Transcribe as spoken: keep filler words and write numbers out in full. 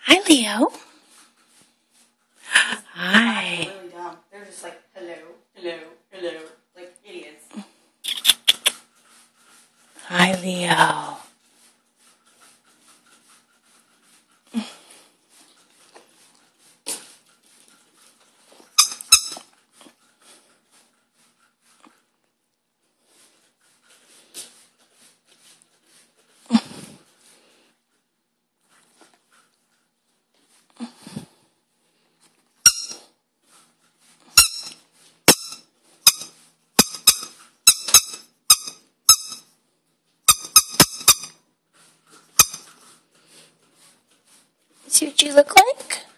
Hi, Leo. Hi. Really dumb. They're just like, hello, hello, hello, like idiots. Hi, Leo. See what you look like?